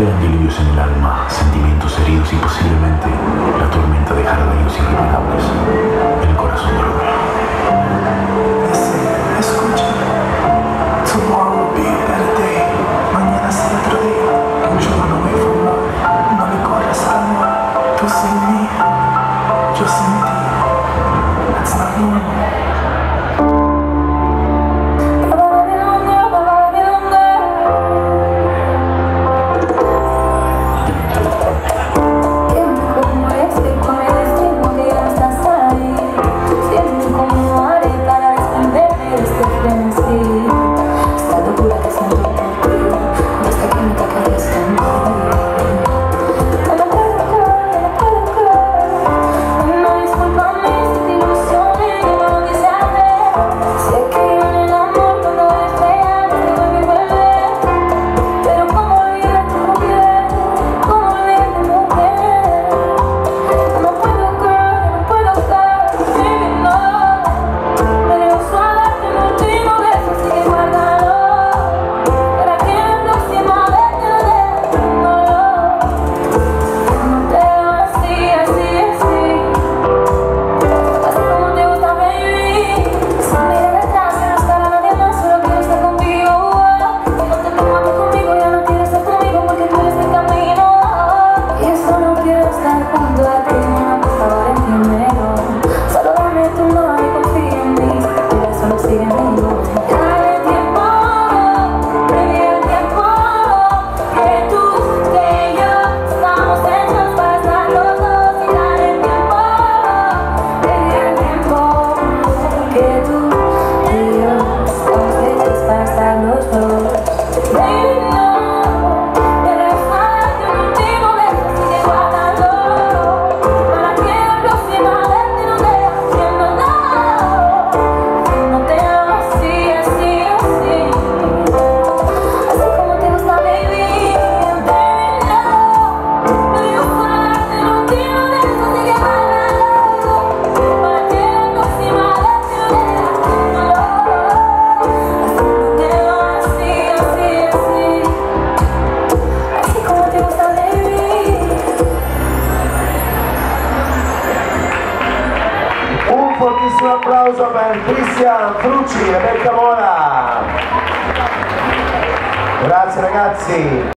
Quedan delirios en el alma, sentimientos heridos y posiblemente la tormenta dejará daños irreparables en el corazón de Romeo. Escucha. Tomorrow will be a better day. Mañana será otro día. Don't you run away from love. No le corras al amor. Tú sin mí, yo sin ti. That's not normal. Un fortissimo applauso per Cristian Frucci e Becca Mora. Grazie ragazzi.